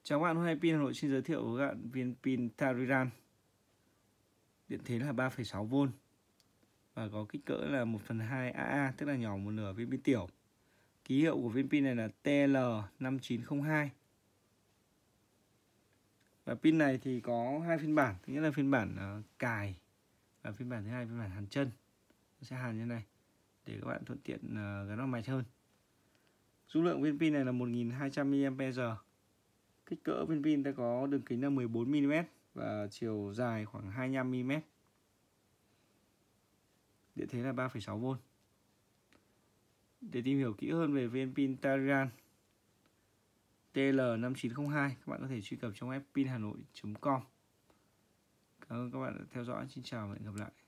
Chào các bạn, hôm nay Pin Hà Nội xin giới thiệu với các bạn viên pin Tariran. Điện thế là 3,6V và có kích cỡ là 1/2 AA, tức là nhỏ một nửa viên pin tiểu. Ký hiệu của viên pin này là TL5902. Và pin này thì có hai phiên bản, thứ nhất là phiên bản cài và phiên bản thứ hai phiên bản hàn chân. Nó sẽ hàn như này để các bạn thuận tiện gắn vào mạch hơn. Dung lượng viên pin này là 1200 mAh. Kích cỡ viên pin ta có đường kính là 14mm và chiều dài khoảng 25mm. Điện thế là 3,6V. Để tìm hiểu kỹ hơn về viên pin Tariran TL5902, các bạn có thể truy cập trong web pinhanoi.com. Cảm ơn các bạn đã theo dõi. Xin chào và hẹn gặp lại.